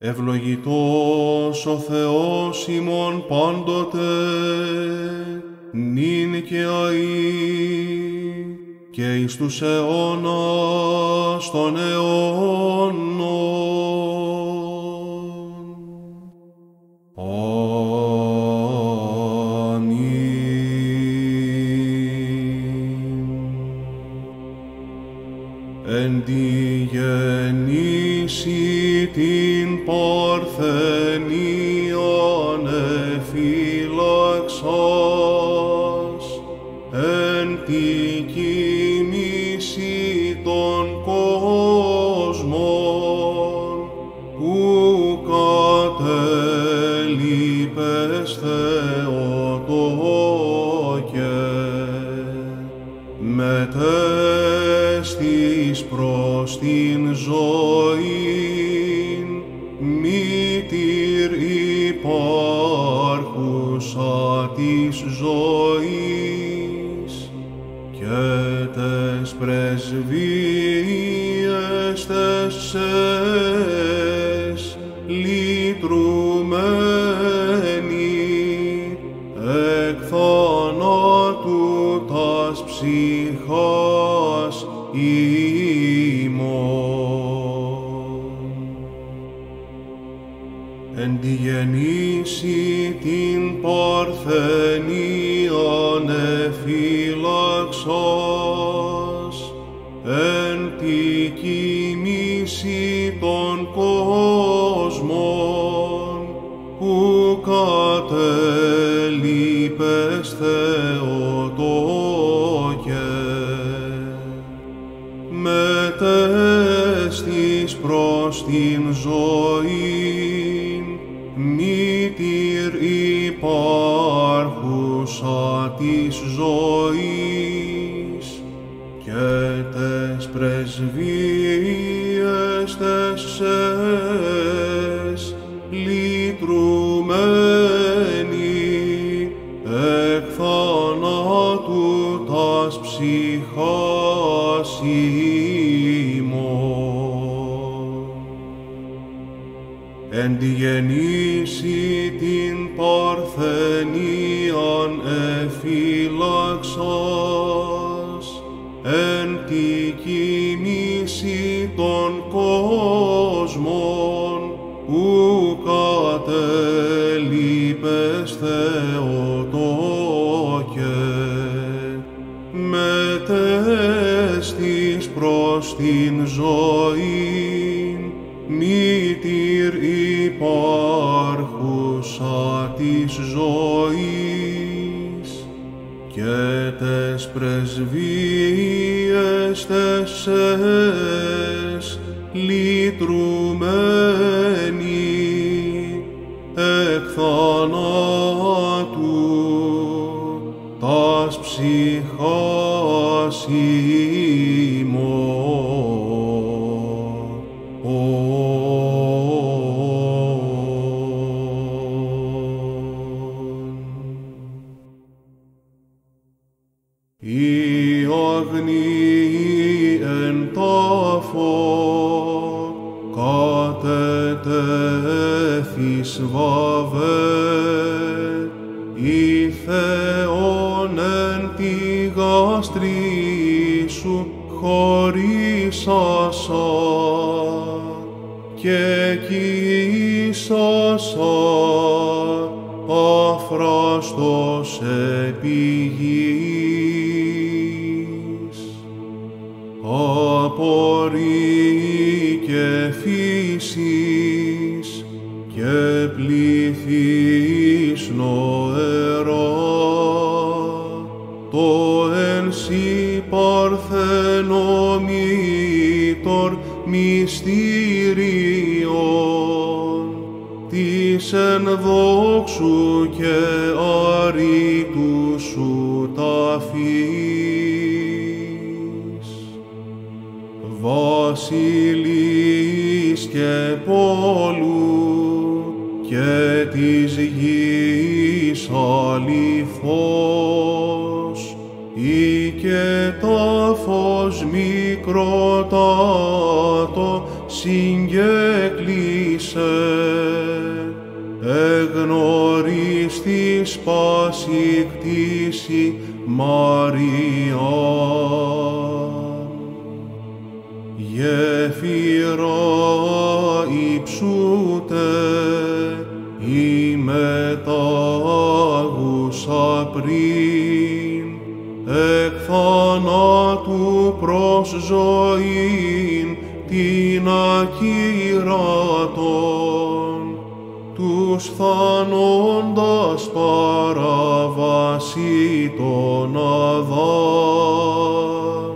Ευλογητός ο Θεός ημών πάντοτε, νυν και αεί, και εις τους αιώνας των αιώνων. Εν τη γεννήσει την παρθενίαν εφύλαξας, εν τη κοιμήσει των κόσμων, που κατέλειπες Θεοτόκε, μετέστης προς την ζωήν, μήτηρ υπάρχουσα της ζωής, και τες πρεσβείες τες σες λυτρουμένη, εκ θανάτου τας ψυχάς ημών. Εν τη γεννήσει την παρθενίαν εφύλαξας, εν τη κοιμήσει των κόσμων, που κατέλειπες Θεοτόκε, μετέστης προς την ζωήν, μήτηρ υπάρχουσα της ζωής, και τες πρεσβείες τες σες λυτρουμένη, εκ θανάτου τας ψυχάς ημών. Εν τη γεννήσει την παρθενίαν εφύλαξας, εν τη κοιμήσει των κόσμων, που κατέλειπες Θεοτόκε, μετέστης προς την ζωήν, μήτηρ υπάρχουσα της ζωής, και τες πρεσβείες τες σες λυτρουμένη, εκ θανάτου τας ψυχάς ημών. Η αγνή εν τάφο κατετέθης βαβέ, η Θεόν εν τη γάστρη σου χωρίσασα, και κοιήσασα αφράστος επί γης. Απορρεί και φύσης και πληθύς νοερά, το εν σοι παρθενομήτωρ μυστήριον, της εν δόξου και αρήτου σου ταφής. Βασιλείς και πόλου και της γης αληθώς, ή και τάφος μικροτάτο συγκέκλεισε, εγνωρίστης πάση κτήση Μαρία. Γέφυρα υψούτε, η μετάγουσα πριν, εκ θανάτου προς ζωήν την ακύρατον, τους θανόντας παραβάσει των Αδάμ.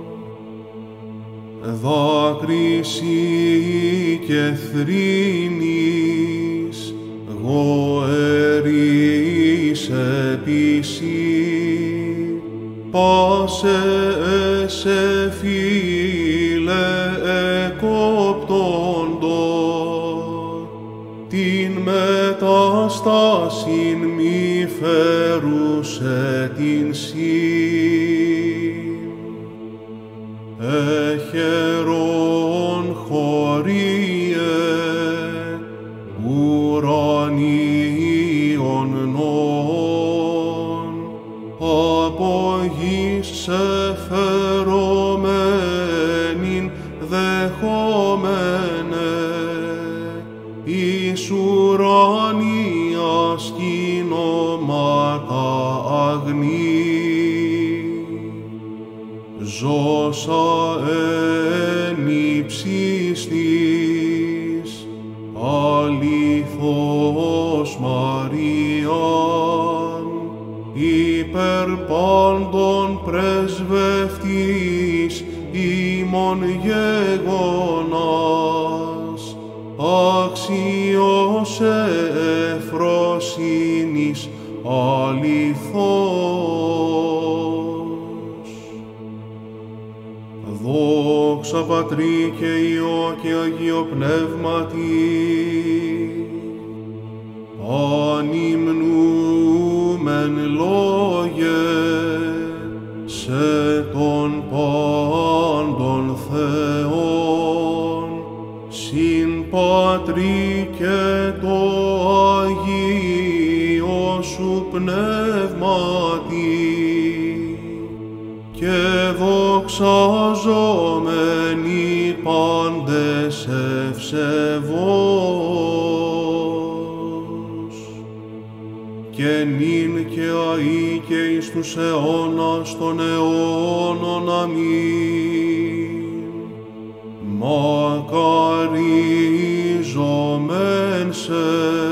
Δάκρυση και θρήνης, γοερής επίση, πάσε σε φίλε εκόπτοντο, την μετάστασιν μη φέρουσε την σύν. Εχερόν χωρίε, ουρανίων νόν, από γης σε φερωμένην δεχόμενε, εις ουρανίας κοινώματα αγνή. Ζώσα εν ύψης της, αληθώς Μαριάν, υπερ πάντων πρεσβευτής ημών γεγονάς, αξιός εφροσύνης αληθώς. Δόξα Πατρί και Υιό και Αγίο Πνεύματι, ανυμνούμεν λόγε σε τον πάντων Θεόν, συν Πατρί και το Αγίο σου Πνεύματι, και δοξαζόμενοι πάντες ευσεβώς, και νυν και αεί και εις τους αιώνας των αιώνων. Αμήν. Μακαρίζομεν σε,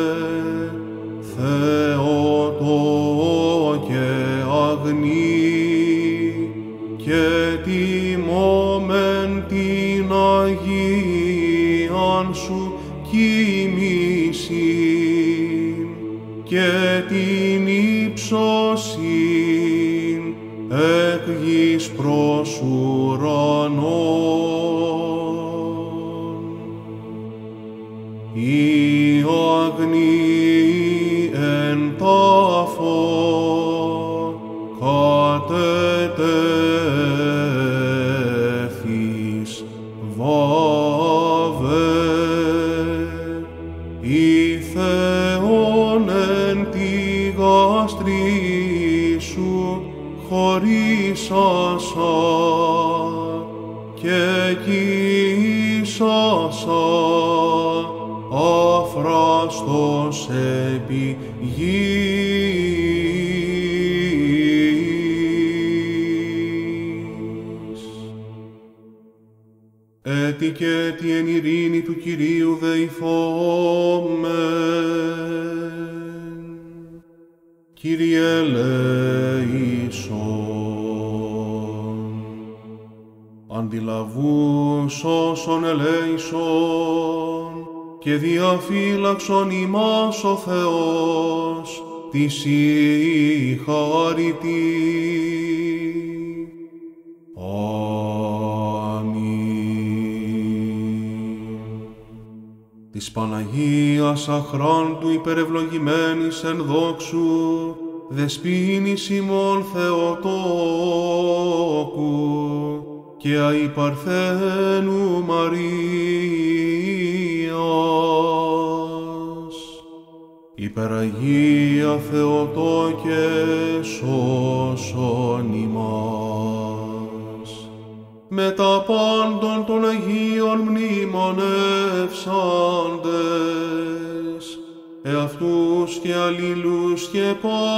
Θεότο και αγνή, και τιμώμεν την Αγίαν σου κοιμήσιν, και την ύψωσιν εκ γης προς ουρανόν. Η αγνή εν τάφο κατετέθης βάβε, η Θεόν εν τη γαστρή σου χωρίσασα, και κοίσασα αφράστος επί γης. Έτι και έτι εν ειρήνη του Κυρίου δεηθόμεν. Κύριε ελέησον. Αντιλαβούς όσων ελέησον, και διαφύλαξον ημάς ο Θεός της η χαριτή. Αμήν. Της Παναγίας αχράντου υπερευλογημένης εν δόξου, δεσποίνης ημών Θεοτόκου, και αϊ Παρθένου Μαρία, Υπεραγία Θεοτόκε, σώσον ημάς. Με τα πάντων των Αγίων μνημονεύσαντες, εαυτούς και αλλήλους και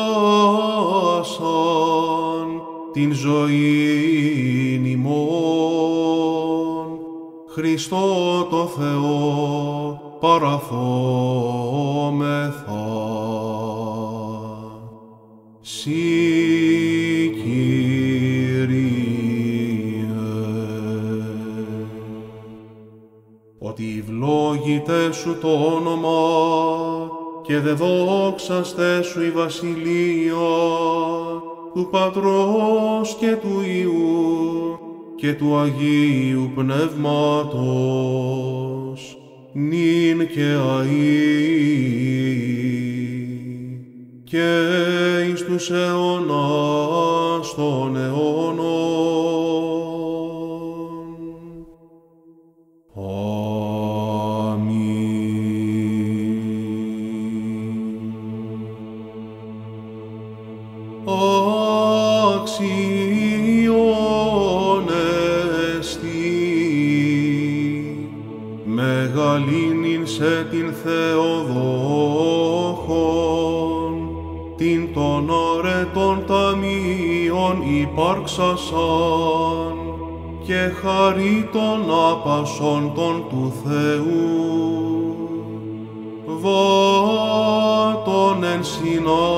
πάσαν την ζωήν ημών, Χριστό το Θεό παραθόμεθα. Συ Κύριε. Ότι ευλόγητε σου το όνομα και δε δόξαστε σου η βασιλεία του Πατρός και του Υιού και του Αγίου Πνεύματος, νυν και αεί και εις τους αιώνας των αιώνων. Αξιόν εστι μεγαλύνην σε την Θεοδόχον, την των αρετών ταμείων υπάρξασαν και χαρί των άπασων των του Θεού. Βάτων εν συνά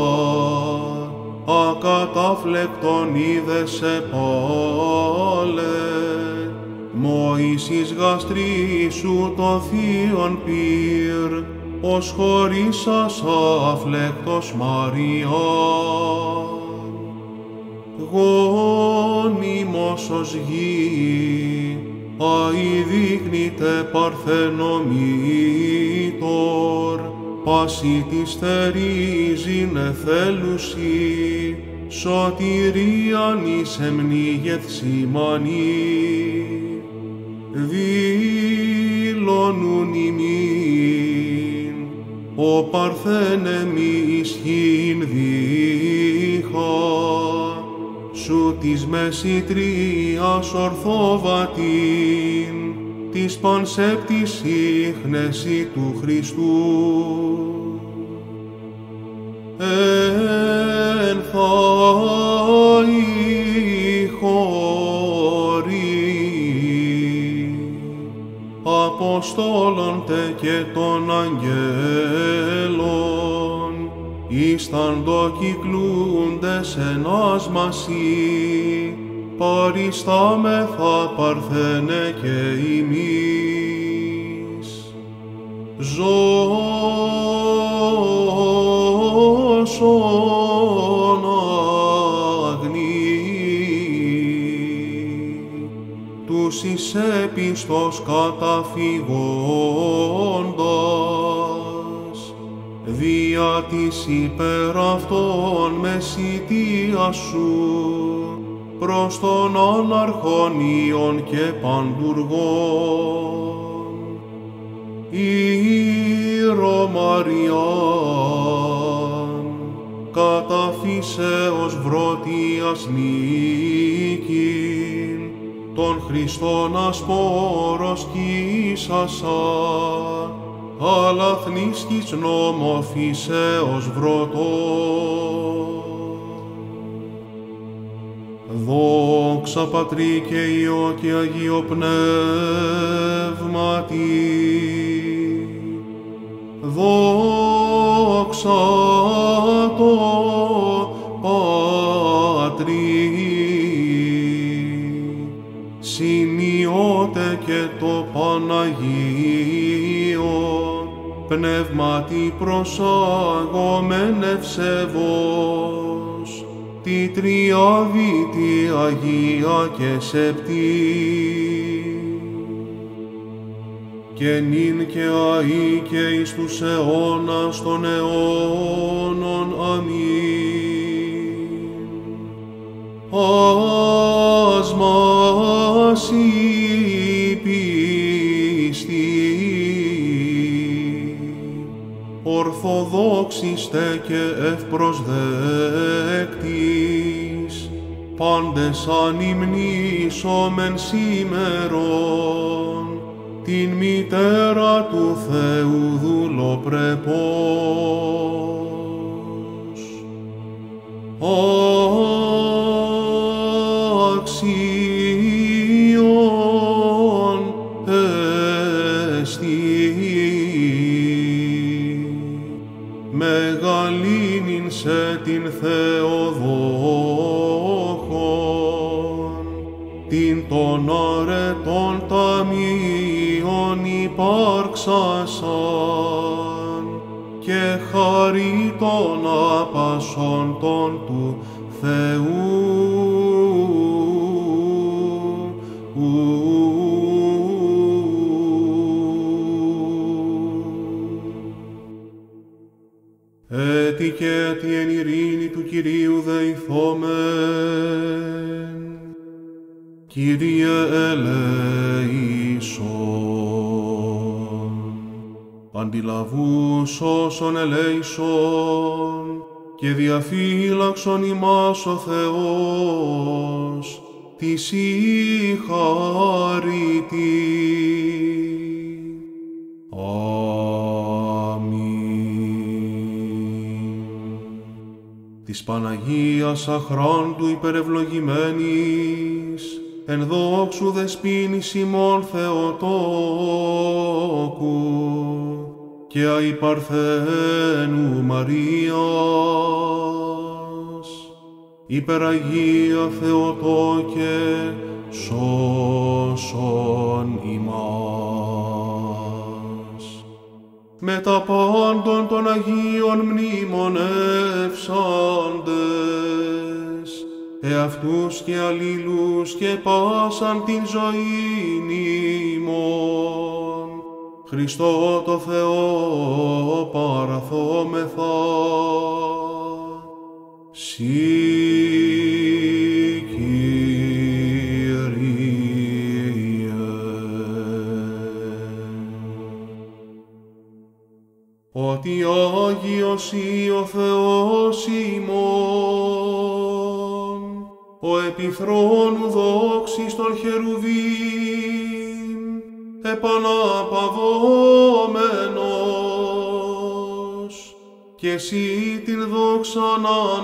ακατάφλεκτον είδεσαι πάλε, Μωυσής γαστρίσου το θείον πυρ, ως χωρίσας αφλέκτος Μαρία. Γόνιμος ως γη, αη δείχνητε παρθενομήτωρ, πάση της θερίζειν εθέλουσι, σωτηρίαν εις εμνίγεθσιμανή. Δήλωνουν ημίν, ο παρθένε μη ισχύν δίχα, σου της μεσητρίας ορθόβατην, της πανσέπτης ίχνεση του Χριστού. Εν θαή χωρί Αποστόλων τε και των αγγέλων, ήσταν το κυκλούντες εν άσμασι, παριστάμεθα παρθένε και ημείς. Ζώσον αγνή, τους εις έπιστος καταφυγόντας, δια της υπέρ αυτών μεσητείας σου, προς τον αναρχονίων και παντουργών. Ήρω Μαριάν, καταφύσεως βρωτίας νίκην, τον Χριστόν ασπόρος κοίσασα, αλαθνίσκης νόμο φύσεως βρωτών. Δόξα Πατρί και Υιό και Αγίο Πνεύματι, δόξα το Πατρί, σημειώτε και το Παναγίο, πνεύματι προσάγομεν ευσεβώς, τη Τριάδη, τη Αγία και Σεπτή, και νυν και αεί και εις τους αιώνας των αιώνων. Αμήν. Ας μας η πίστη ορθοδόξιστε και ευπροσδέκτης, πάντες ανυμνήσομεν σήμερον, την μητέρα του Θεού δουλοπρεπώς. Αξίον εστι μεγαλύνην σε την Θεοδόχον, την των αρετών ταμείων υπάρξασαν και χαρίτων απασχόντων του Θεού. Έτι και έτι εν ειρήνη του Κυρίου δεηθόμεν. Κύριε ελέησον, αντιλαβούς όσων ελέησον, και διαφύλαξον ημάς ο Θεός, της η χαρίτη. Της Παναγίας αχράντου υπερευλογημένης, εν δόξου δεσποίνης ημών Θεοτόκου, και αϊπαρθένου Μαρίας, υπεραγία Θεοτόκε, σώσον ημάς. Με τα πάντων των Αγίων μνημονεύσαντες, εαυτούς και αλλήλους και πάσαν την ζωήν ημών, Χριστό το Θεό παραθόμεθα. Ότι Άγιος ή ο Θεός ημών, ο επιθρόνου δόξης των χερουβίμ, επαναπαυόμενος, και εσύ την δόξαν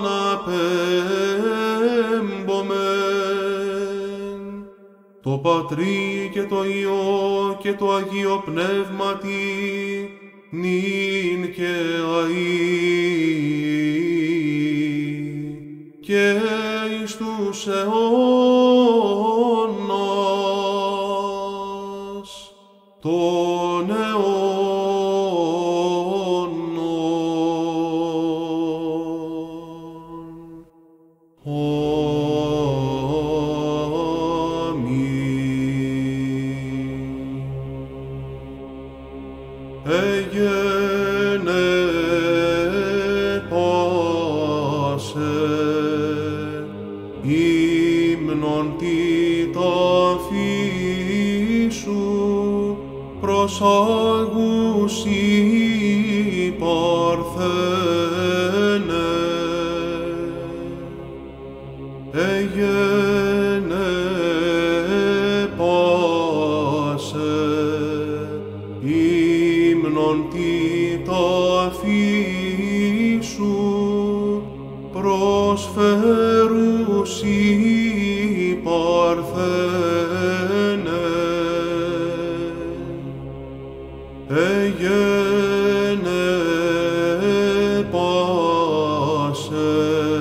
αναπέμπομεν, το Πατρί και το Υιό και το Αγίο Πνεύματι, νυν και αΐ, και εις τους αιώνας των αιώνων. Ύμνον τη ταφή σου προσάγους Παρθένε, εγένε πάσε. Ύμνον τη ταφή σου προσφέρους Παρθένε, εγένε πάσε.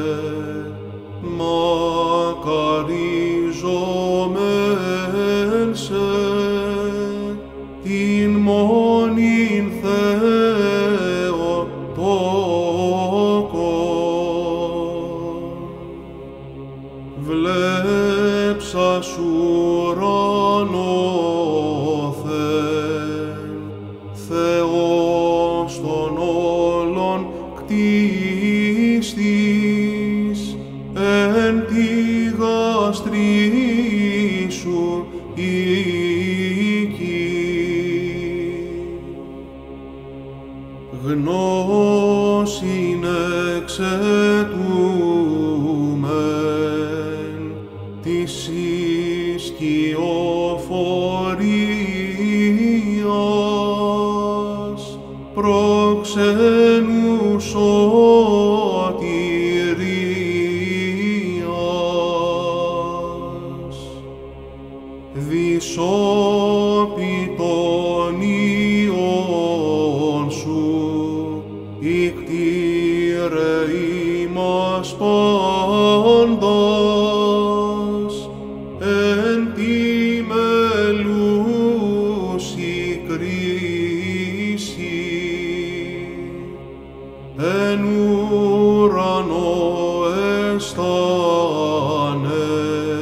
Μακαριζόμεν σε την μόνην βλέψας ουρανόθεν, Θεός των γνώσιν εξαιτούμεν της ισκιοφορίας προξενού σωτηρίας, δυσόπι των ιών σου, ικτήρε ημάς πάντας, εν τη μελούσι κρίση, εν ουρανό αισθάνε,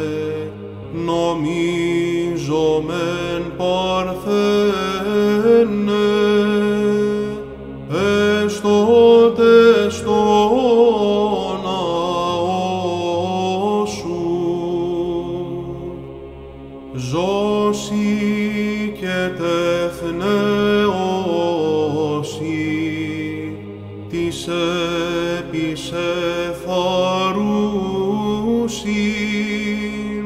νομίζομεν παρθένε, εστότε στο ναό σου, ζώσει και τεθνεώσει της επισεφαρούσιν,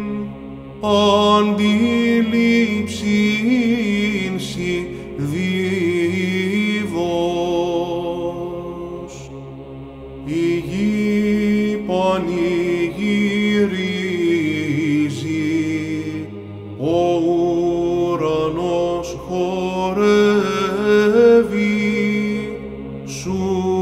αντιλήψην σοι δίβος. Η γη πανηγυρίζει, ο ουρανός χορεύει, σου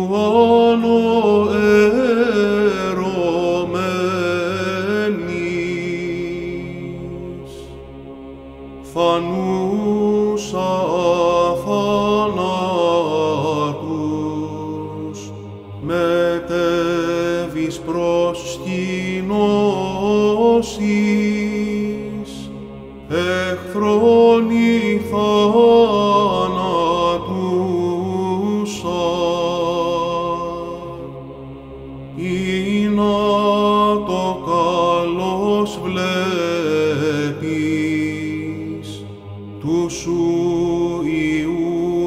ανοερωμένης. Φανούσα αθανάτους, μετέβης προς σκηνώσεις, εχθρόν η θανατούσα, ή να το καλώς βλέπεις, του σου Υιού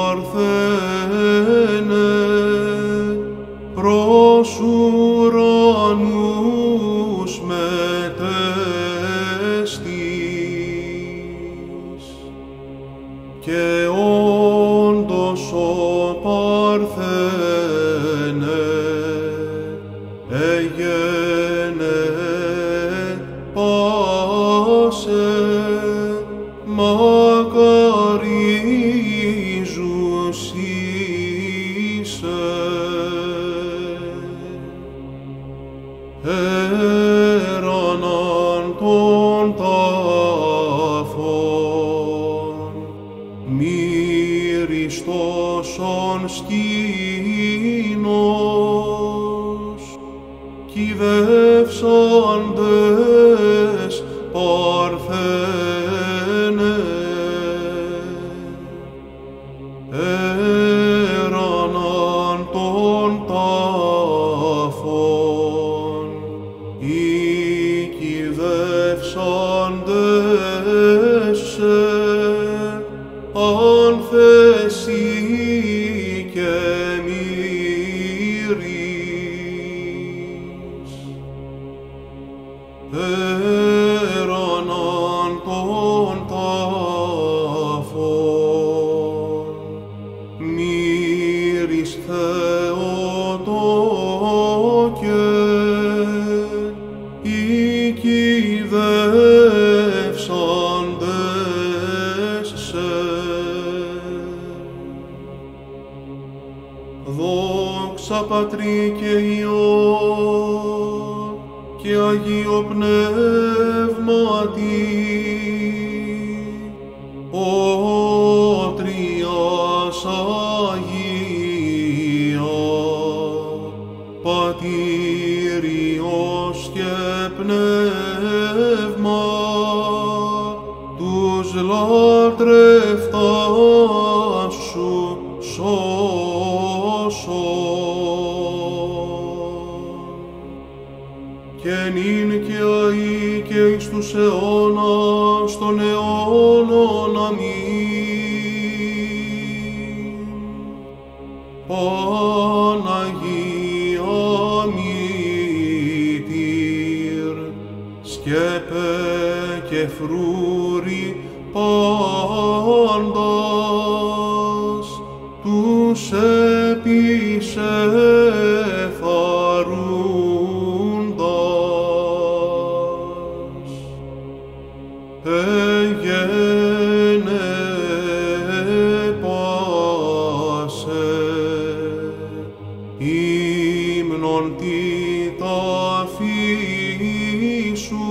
παρθένε, προς ουρανούς μετέστης, και όντως ο παρθένε έγενε πάσε, μακαρίζους είσαι. Έραναν των τάφων, μύριστοσον σκήνος, κυδεύσαντες παρθένε. Έραναν των τάφων, οι κυδεύσαντες σε, άνθεση και μύρης. Έραναν των τάφων, μύρης Θεοτόκε, οι κυδεύσαντες σε. Δόξα Πατρί και Υιό και Αγίο Πνεύματι, ο Τριάς Αγία, Πατήρ, Υιός και Πνεύμα, τους λατρευτάς σου σώσον. Και νυν και αεί και εις τους αιώνας των αιώνων. Αμήν. Παναγία Μητήρ, σκέπε και φρούρη πάντας, τους επισεφαρούντας. Εγένε πάσε, ύμνον τη ταφή σου,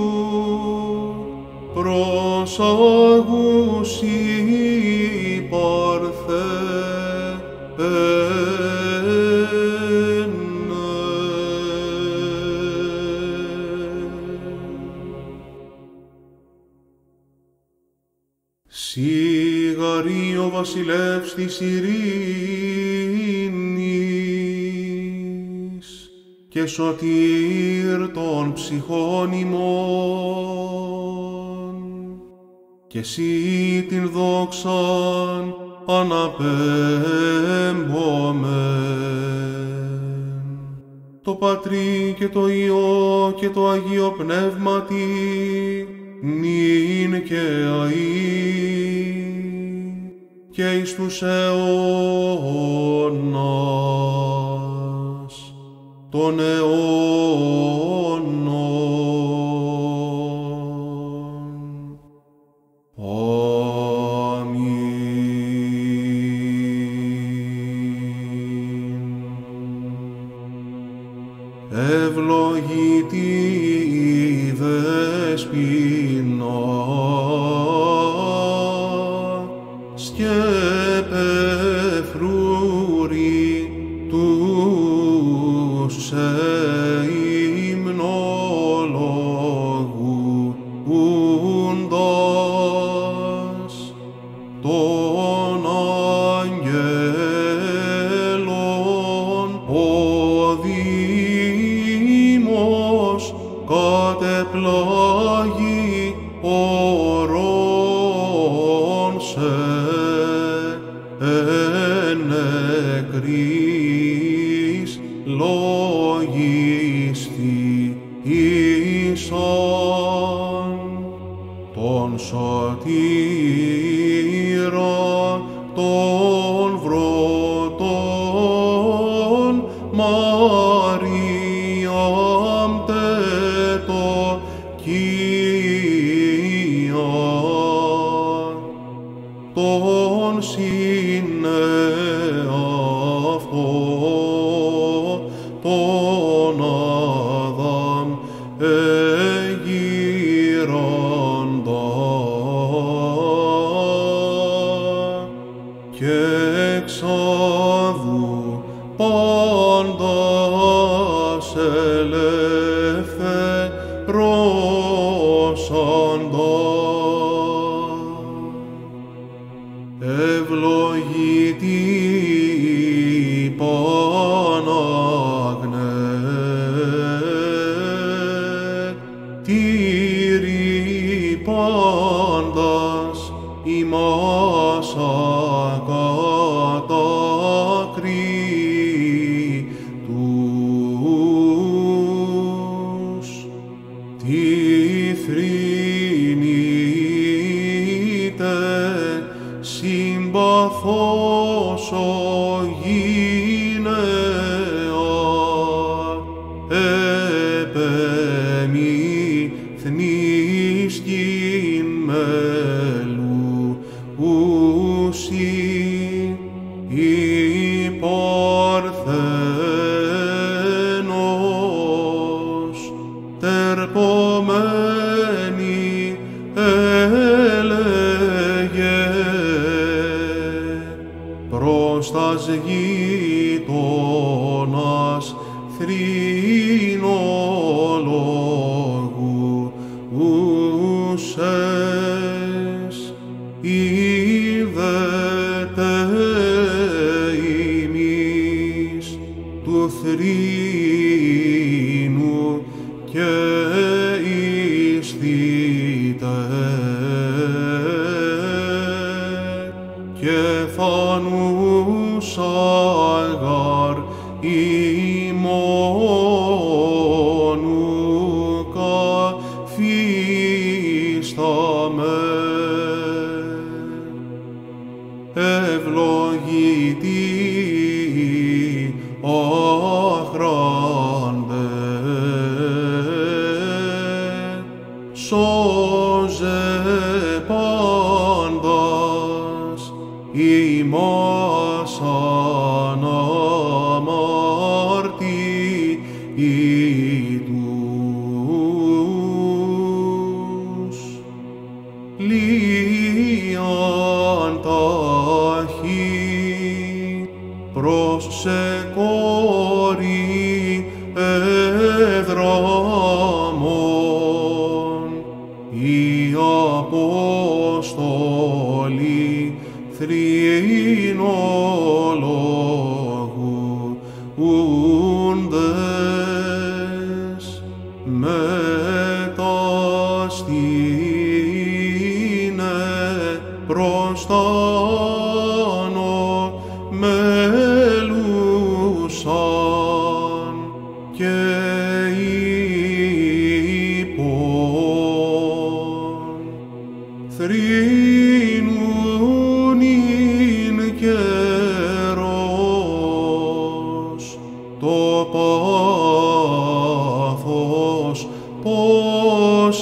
προσάγουσι Σιγαρή ο βασιλεύς της ειρήνης και σωτήρ των ψυχών ημών, και εσύ την δόξαν αναπέμπομεν, το Πατρί και το Υιό και το Αγίο Πνεύματι, νυν και αεί, και εις τους αιώνας των αιώνων. Αμήν. Ευλογητή η Δεσποινα, σκέπε φρούρη τους υμνολογούντας των αγγέλων ο Δήμος κατεπλάγει ορών σε ενεκρής λογίστη ίσαν τον σωτήρα των βρωτών Μαριάμ τέτο Κία, τον συνεαυτό τον Αδάμ εγείραντα, και εξάδου πάντας ελευθερώσαντα. Ευλογητή η Παναγνέ, τήρη πάντας ημάς ακατακρίτους, τη θρηνείτε συμπαθώς γυναία, επεμηθνείς κειν μελούσι η Παρθένος τερπομένη έλεγε προς τας γείτονας θρηνολογούσες, είδετε ημείς του θρήνου και εισθείτε, και φανούσα αγάρ ημών ουκα φίσταμε. Ευλογητοί αχράντε, σώζε πάντας ημάς αναμαρτήτους. Λίαν ταχύ προς σε κόρη εδραμών, οι Απόστολοι θρηνολογούντες μεταστήνε προς τ' άνω μελούσαν και είπον θρηνούν ειν καιρός το πάθος πως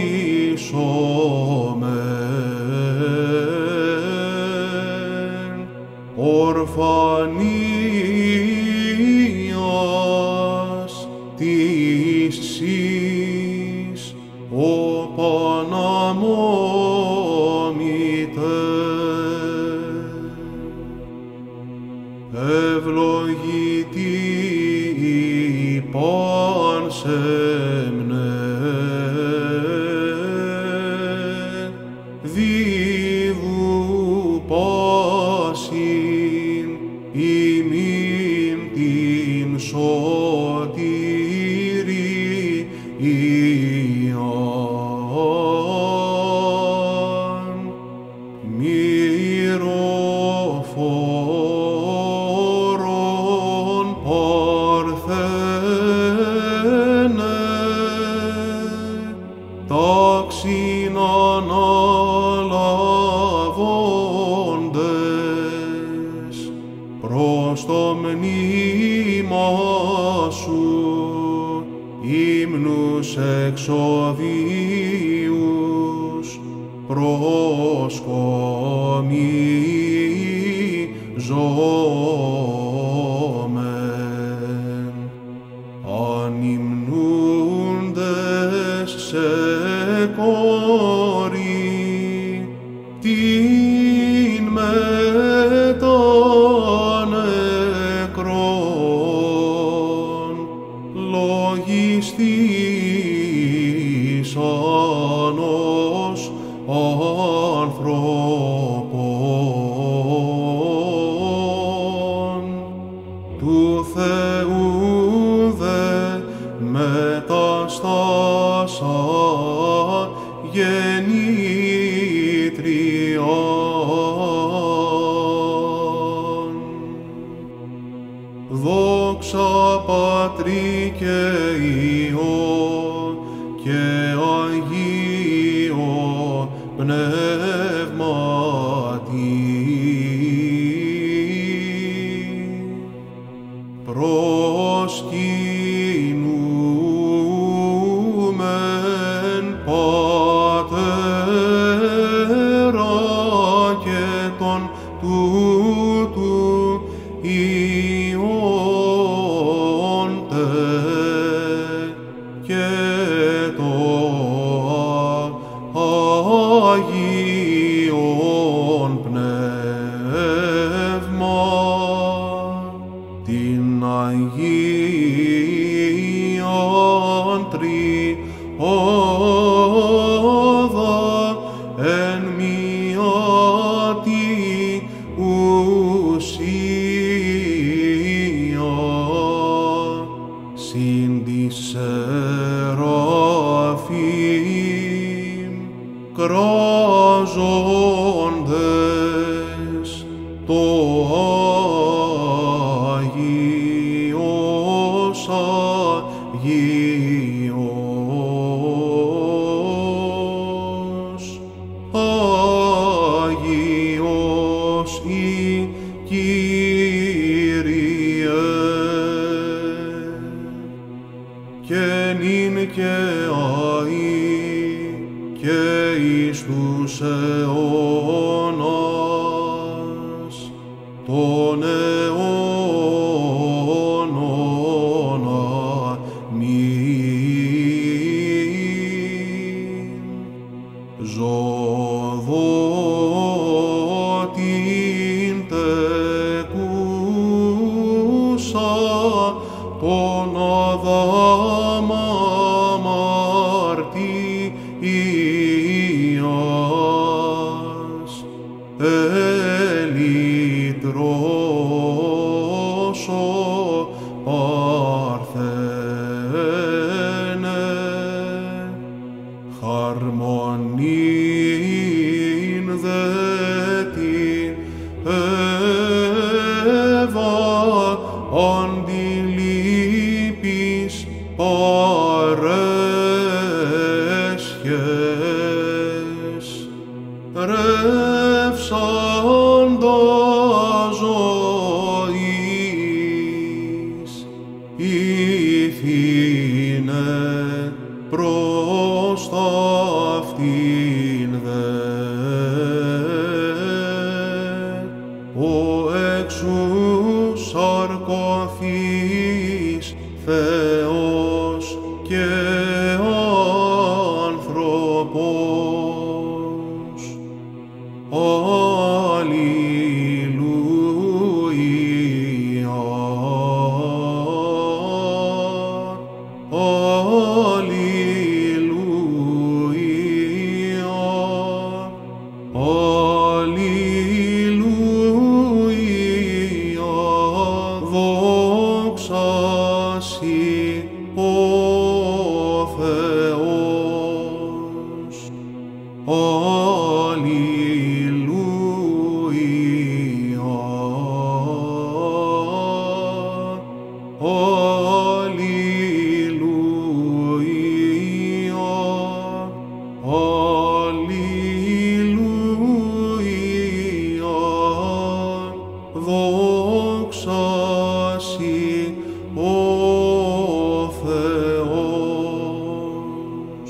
ίσομεν ορφανίας της σεις ο Παναμόμητε. Ευλογητοί πάνσεμνε, δίδου πάσιν ημίν την σωτηρίαν, μυροφόρον Παρθένε, τάξιν αναλαβώντες προς το μνήμα σου ύμνους εξοδίους προσκομίζομεν, ανυμνούντες σε κόρη την μετανεκρών λογιστήσανος ανθρώπων του Θεού δε μεταστάσα γεννήτριαν. Δόξα Πατρί και Υιό και Αγίο Πνεύματι, προσκυνούμεν Πατέρα και τον τούτου Υιόν τε και το Αγίον Πνεύμα, την Αγίαν Τριάδα εν μία τη ουσία και αεί και εις τους αιώνας των αιώνων. Αμήν. Ζωδότην τεκούσα των Αδάμ αμαρτίας, ελυτρώσω παρθένε, χαρμονήν δε την Εύα αντιλήπης παρέσχες, ρεύσαντα ζωής, ηθήνε προς ταύτην δε, ο εξού σαρκωθείς Θεός και άνθρωπος. Αλληλούια, αλληλούια, αλληλούια, δόξα σοι ο Θεός. Αλληλούια, αλληλούια, αλληλούια, δόξα σοι ο Θεός.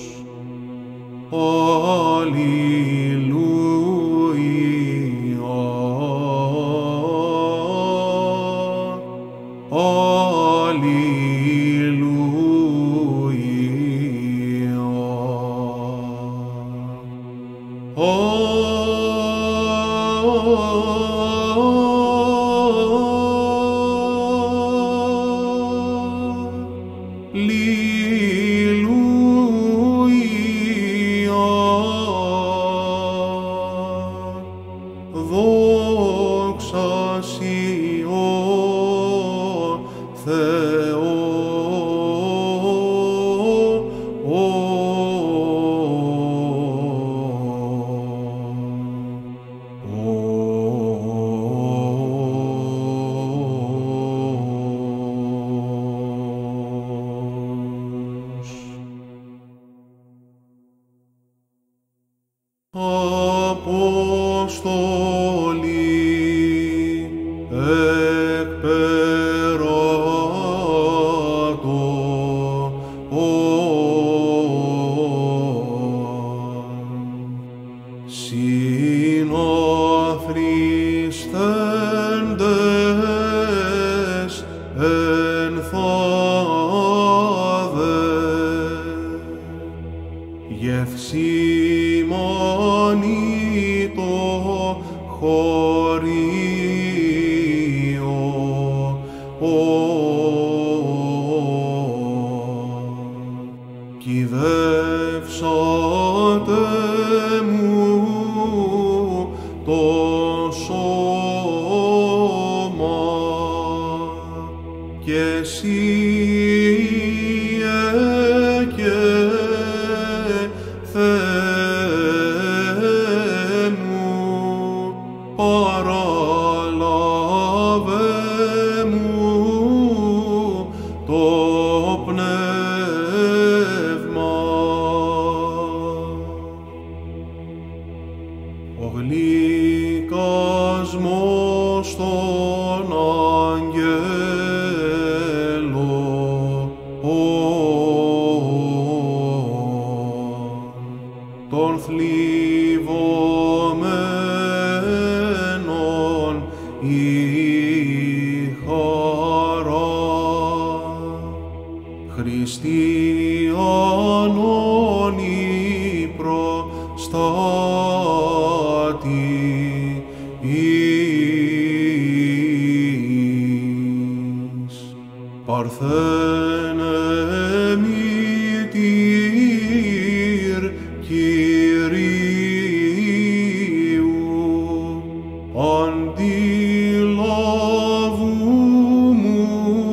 Αλληλούια, δόξα σοι ο Απόστολοι εκ περάτω συναθριστέντες εν θάδε γευσήμανι το χωρίο κυδεύσατε μου το σώμα και εσύ και Θεέ μου παραλάβε μου το πνεύμα. Ο γλυκασμός των αγγέλων χριστιανών προστάτη εις. Παρθένε μητήρ Κυρίου, αντιλαβού μου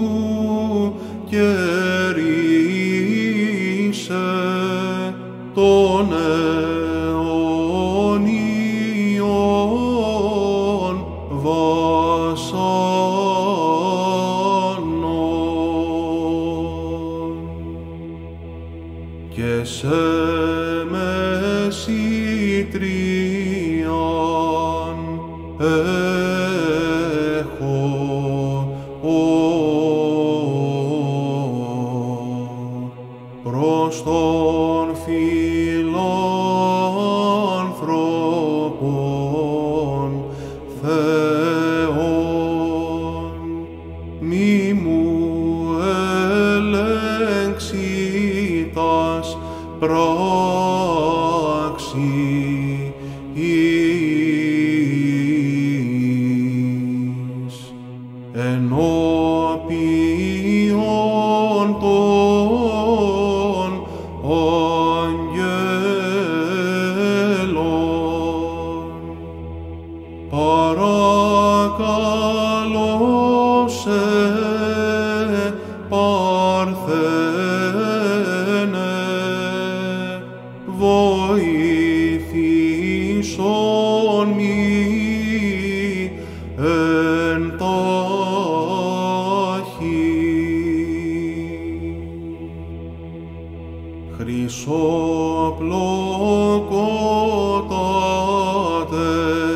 κερίσαι των αιωνίων βασάνων και σε μεσήτριαν έχω προς τον φιλάνθρωπον Θεόν, μη μου ελέγξει τας πράξη εις, ενώπιον των αγγέλων. Παρακαλώ σε, Παρθένε, βοηθήσον μη εν τάχει. Χρυσοπλοκότατε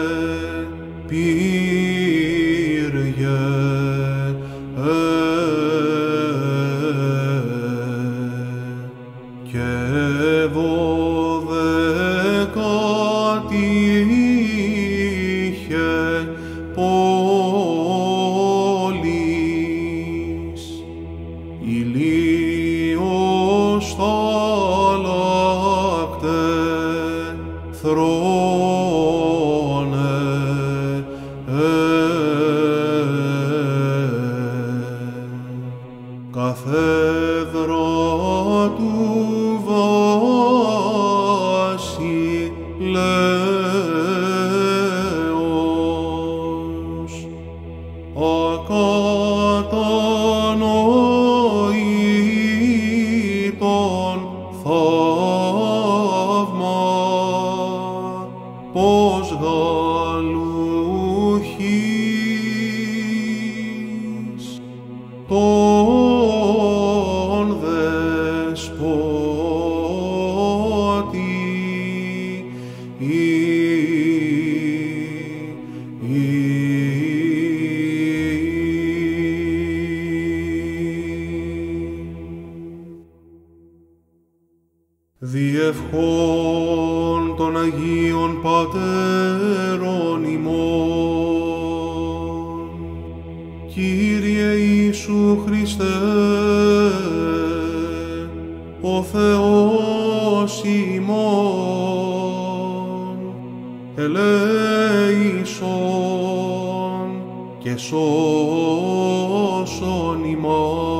πύργε και 12 είχε πόλεις, ηλίος θάλακτε θρόνε καθέδρα του βασιλέως, ακατανοήτων θαύμα, πως γαλούχης τον δεσπότη διευχών των Αγίων Πατέρων ημών, Κύριε Ιησού Χριστέ, ο Θεός ημών, ελέησον και σώσον ημάς.